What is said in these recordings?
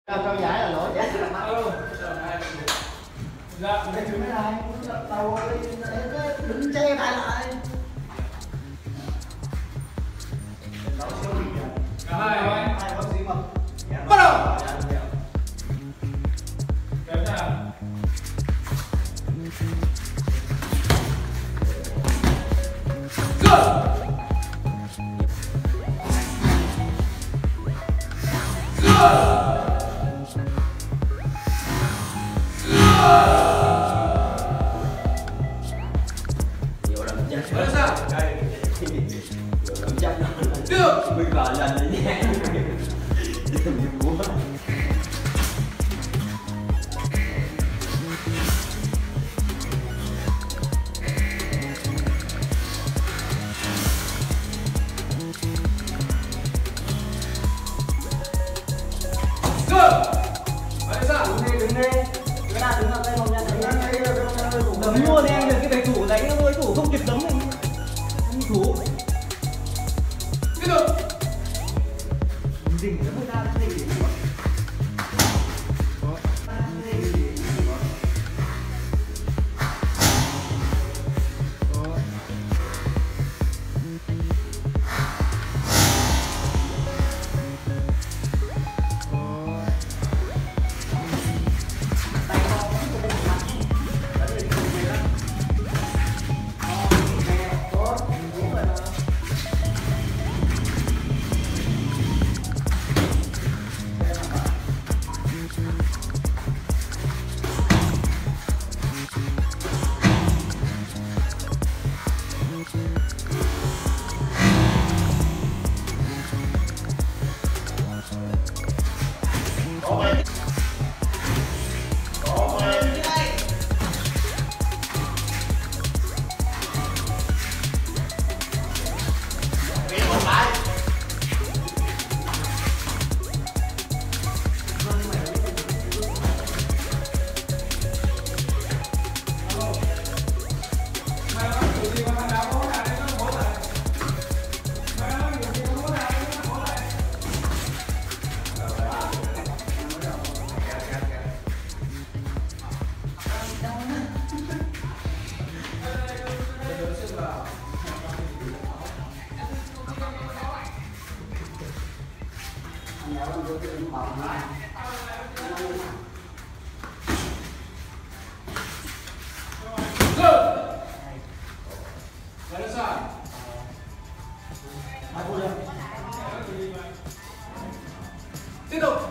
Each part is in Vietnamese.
Cho giải là lỗi chết là mắt luôn. Dạ. Cái chuyện này đầu đứng che tay lại. Cả hai có gì không? bắt đầu. Kéo ra. Nhiều lắm chứ. Bắt đầu sao? Nhiều lắm chắc nó. Được. Mình vào lần đấy nhé. Mình muốn. Đấm luôn em được cái bài thủ đánh nó thôi, thủ không kịp đấm mình. Anh thủ. Tiếp tục. Đỉnh nó hơi ra cái gì. Tiếp tục.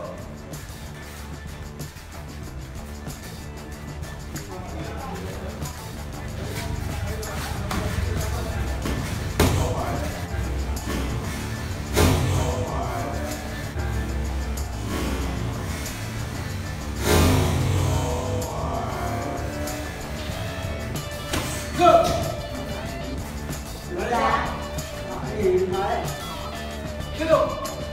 Go. Nói ra. Cái gì nói. Tiếp tục.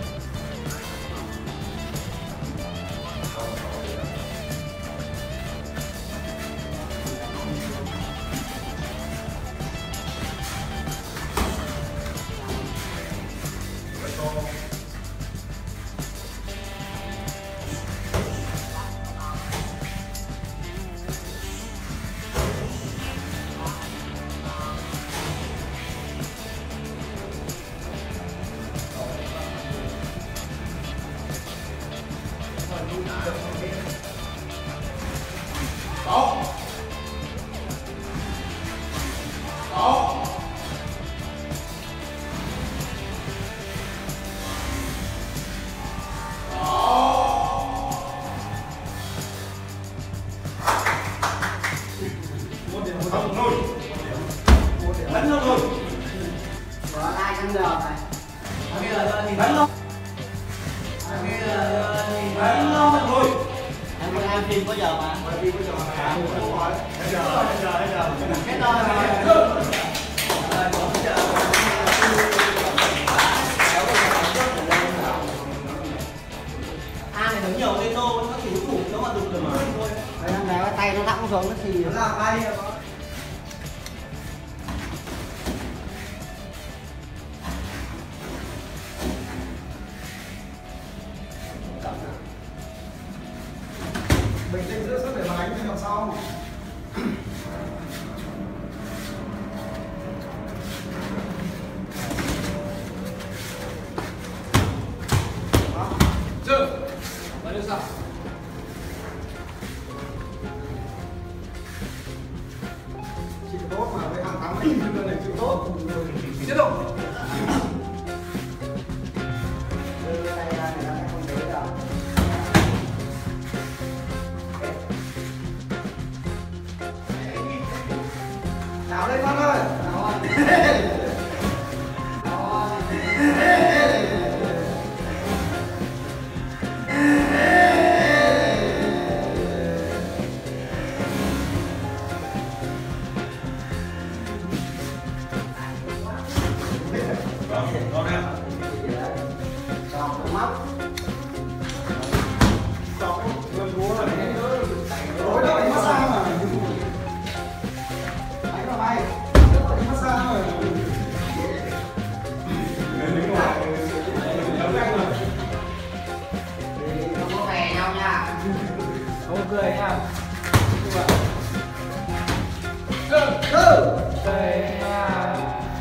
Bắn luôn rồi. Có ai căng giờ này. Bây giờ thì bắn luôn. Bây giờ thì bắn luôn thôi. Em phim có giờ mà. Phim có giờ mà. Đúng rồi. Hết giờ. Hết rồi. An này đứng nhiều lên đô nó chỉ thủ nó mà đục được mà thôi. Đấy, thằng này tay nó thẳng xuống nó thì nó ra tay rồi. bình tĩnh giữ sức để mà đánh thêm lần sau. Dừng. Và đưa sang. Chịu tốt mà với hàng thắng thì đưa này chịu tốt. Tiếp tục. Đưa tay ra thì nó sẽ không thấy được. Nào lên con ơi. Nào chọc mắt chọc gần búa rồi đối đó đánh massage mà đánh vào bay đánh massage mà không có về nhau nha, không cười nha. Về nha.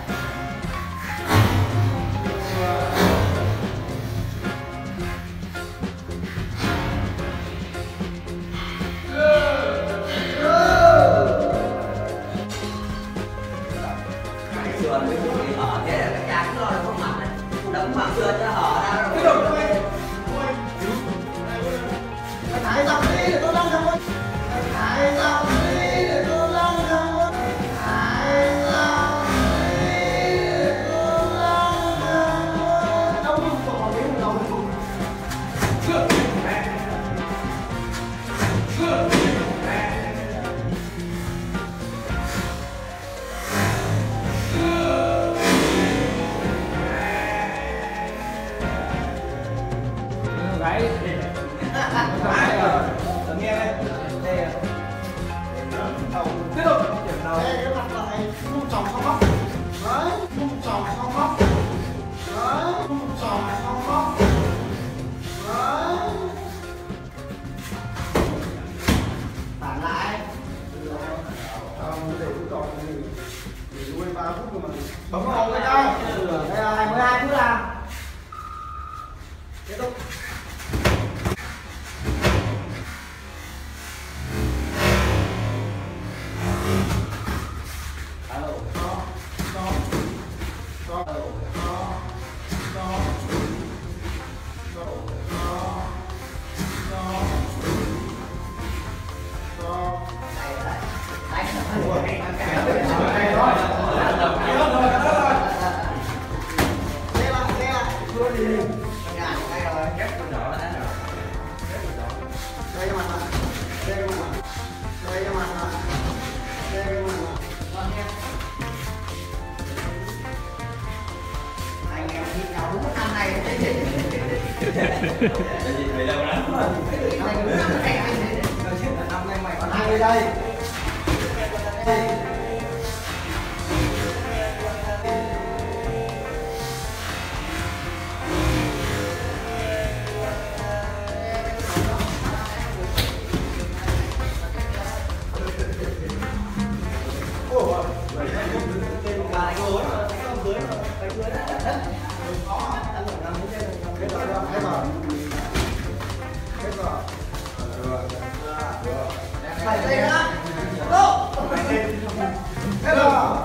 sườn với chút thì hở thế là cái cha cứ lo là không mặt này đấm mặt sườn cho hở ra Tiếp rồi. tục. Thái dọc đi để tôi lăn ra con. Thái dọc đi để tôi lăn ra con. Thái dọc đi để tôi lăn ra con. Đâu có một quả miếng đâu không. Dừng. Dừng. Gái nghe đây. Đây. Tiếp tục. Đây cái mặt lại mông tròn sau góc. Đấy, mông tròn sau góc. Đấy, mông tròn sau góc. Đấy. Tản lại. Để tôi còn để nuôi 3 phút cơ mà. Bấm vào người ta. Đây là 22 phút là. Kết thúc. Về đâu đó. Năm nay mày còn hai đây. Phải đây nữa. Hết rồi.